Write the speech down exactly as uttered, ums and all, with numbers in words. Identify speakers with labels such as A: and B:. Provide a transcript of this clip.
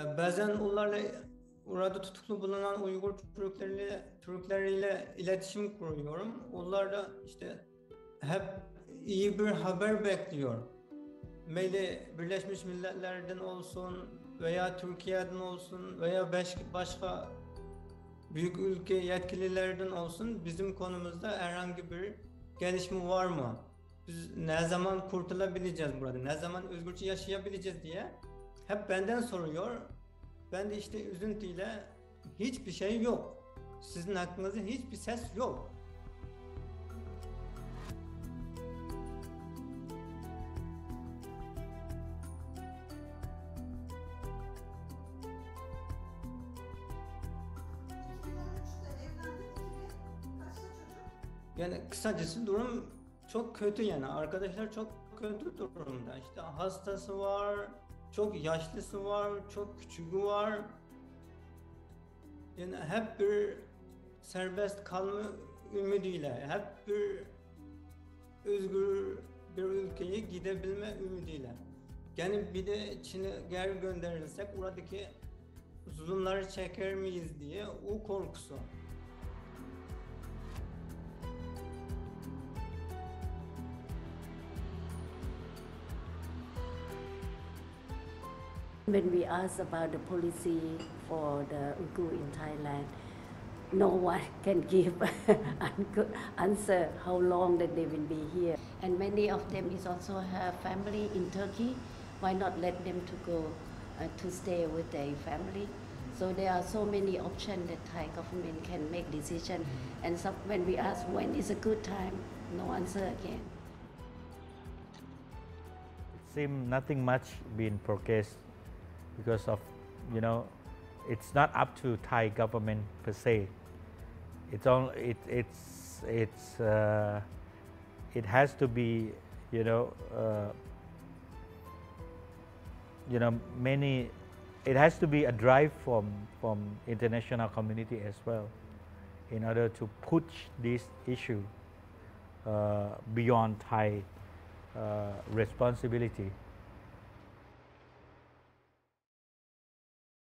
A: bazen onlarla orada tutuklu bulunan Uygur Türkleriyle, Türkleriyle iletişim kuruyorum. Onlar da işte hep iyi bir haber bekliyor. Meyli Birleşmiş Milletler'den olsun veya Türkiye'den olsun veya başka büyük ülke yetkililerden olsun bizim konumuzda herhangi bir gelişme var mı? Biz ne zaman kurtulabileceğiz burada? Ne zaman özgürce yaşayabileceğiz diye hep benden soruyor. Ben de işte üzüntüyle hiçbir şey yok. Sizin hakkınızda hiçbir ses yok. Yani kısacası durum çok kötü yani. Arkadaşlar çok kötü durumda. İşte hastası var, çok yaşlısı var, çok küçüğü var. Yani hep bir serbest kalma ümidiyle, hep bir özgür bir ülkeye gidebilme ümidiyle. Yani bir de Çin'e geri gönderirsek oradaki zulümleri çeker miyiz diye o korkusu.
B: When we ask about the policy for the Uyghur in Thailand, no one can give an answer how long that they will be here. And many of them is also have family in Turkey. Why not let them to go uh, to stay with their family? So there are so many options that Thai government can make decision. And so when we ask when is a good time, no answer again.
C: It seems nothing much been progressed because of, you know, it's not up to Thai government per se. It's all it, it's it's uh, it has to be, you know, uh, you know many. It has to be a drive from from international community as well, in order to push this issue uh, beyond Thai uh, responsibility.